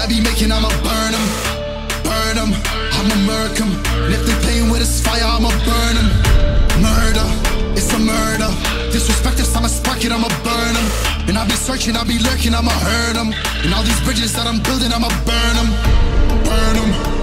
I be making, I'ma burn them. Burn them, I'ma murk them. And if they playing with this fire, I'ma burn them. Murder, it's a murder. Disrespect us, I'ma spark it, I'ma burn them. And I'll be searching, I'll be lurking, I'ma hurt them. And all these bridges that I'm building, I'ma burn them. Burn them.